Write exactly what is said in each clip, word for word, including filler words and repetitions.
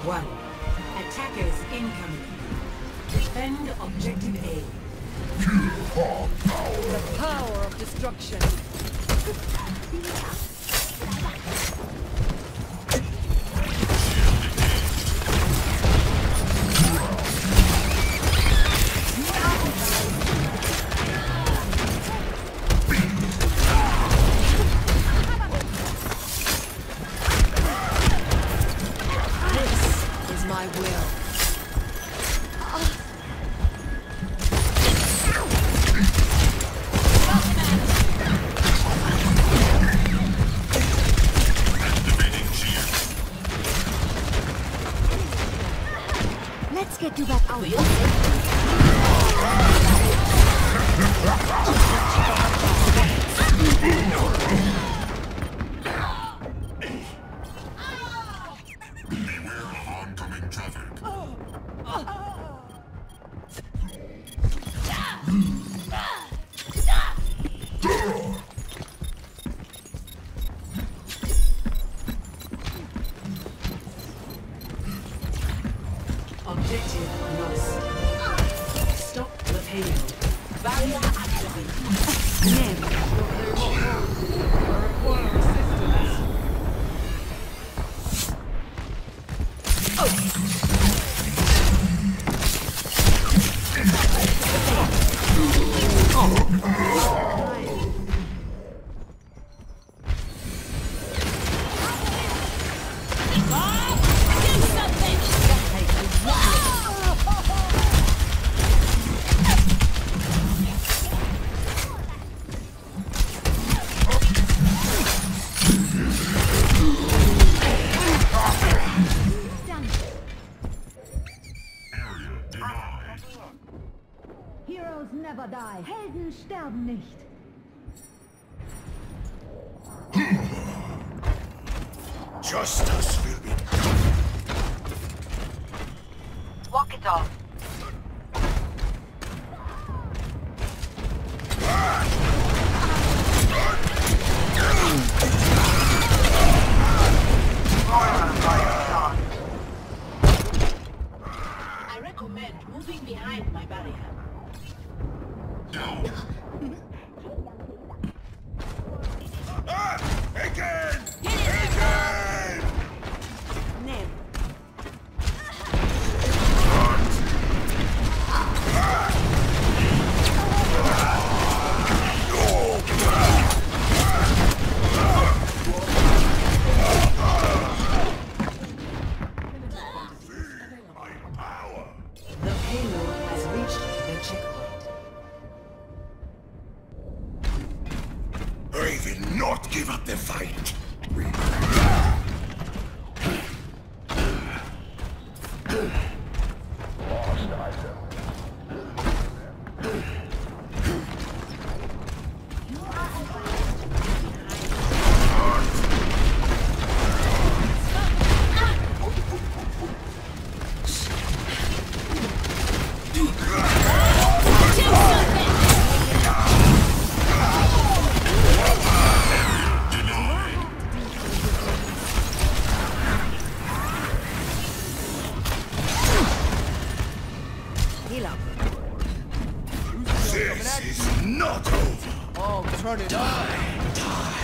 one. Attackers incoming. Defend objective A. The power of destruction. This is my will. Let's get to that out. Beware of oncoming traffic. Objective lost. Stop the payload. Barrier activated. Never. Require assistance. Area denied. Heroes never die. Helden sterben nicht. Justice will be Walk it off. I recommend moving behind my barrier. down. Ah! Again! Again! Never. My power! The payload has reached the checkpoint. I will not give up the fight. Heal up. This is not over. Oh, turn it on.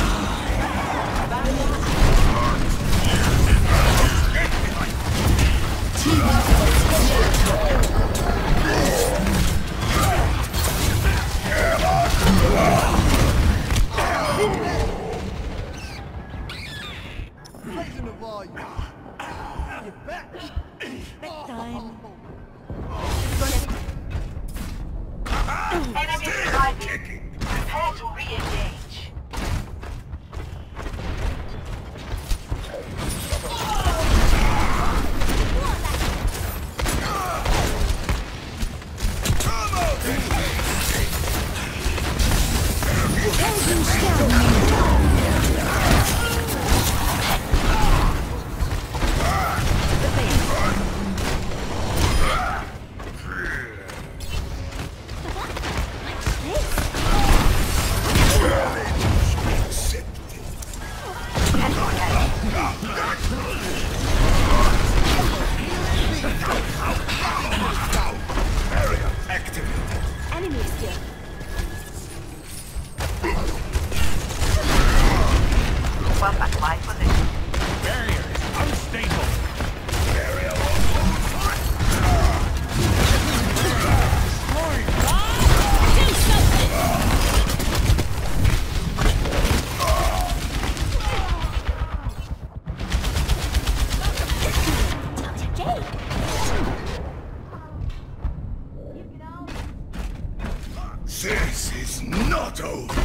Raising the volume. You're back. Back time. Enemy arriving. Prepare to re-engage. Area activated. Enemies here. Well, back my position. Barrier is unstable. Area This is not over.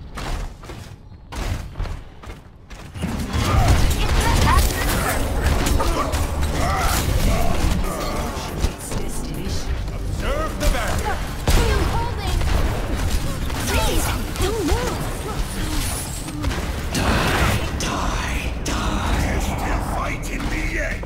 Its destination. Observe the barrier. I'm holding. Please, don't move. Still fighting me yet.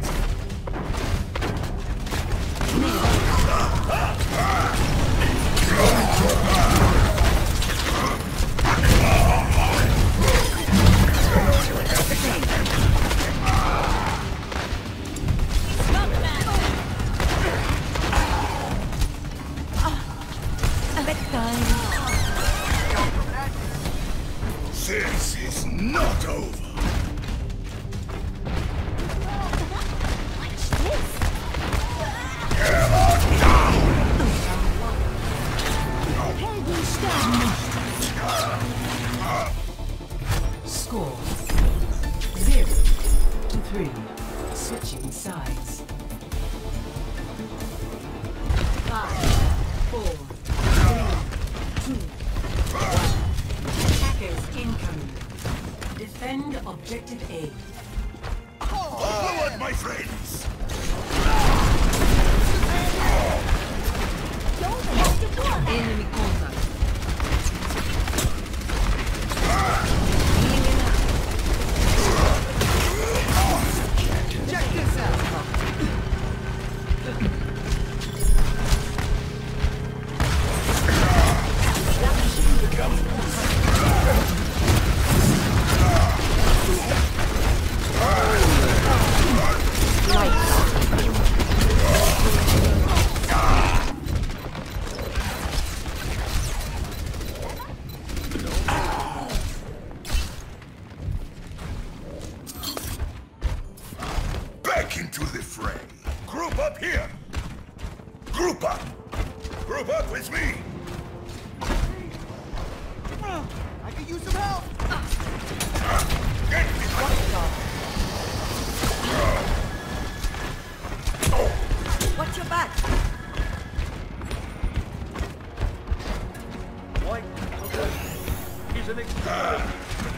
This is not over. Watch this. Score zero to three. Switching sides. Five, four, three, two, one. Attackers incoming. Defend objective A. Forward, my friends. Enemy contact. Check this out. Back into the fray. Group up here. Group up. Group up with me. I could use some help. Get behind. Watch your back. White. He's an explorer.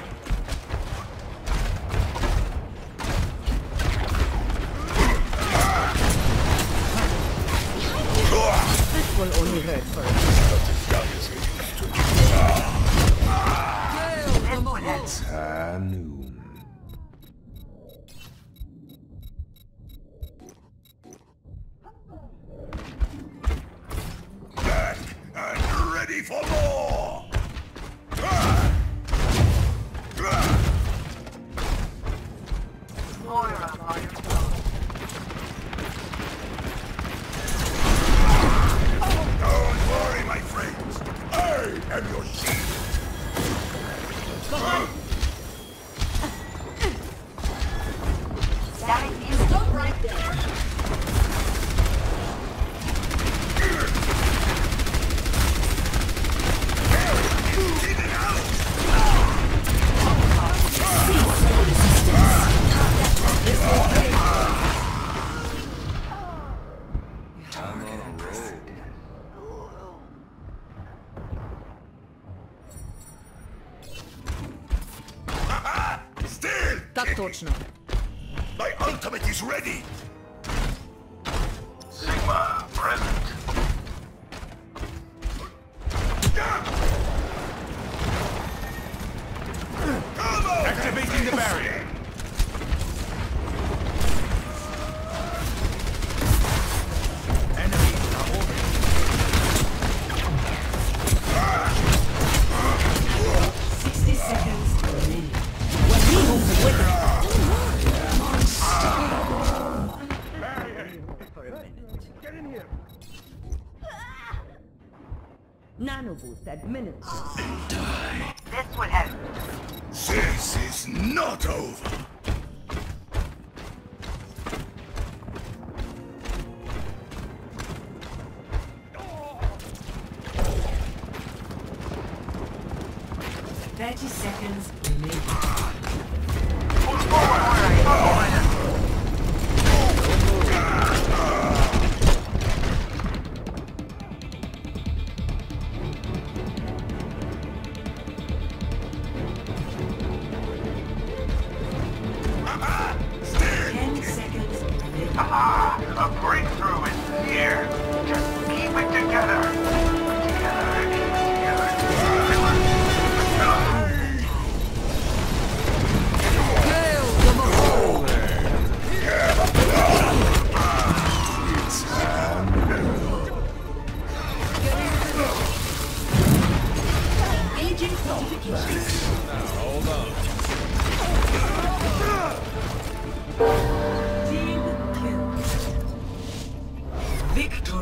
This will only hurt first. Noon. Back and ready for more. Moira, Moira. Don't worry, my friends. I am your shield. That is stop right there. Get it out. Still. Так точно. My ultimate is ready. Sigma present. Activating the barrier. Enemies are over. Sixty seconds to remaining. We move with it. Barrier. Nano boost administered. This will help. This is not over. Thirty seconds remaining. Pull forward, operator. Ten seconds remaining. Ah, a breakthrough is here. Just keep it together. Together, together. Agent notifications. Team kill. Victory.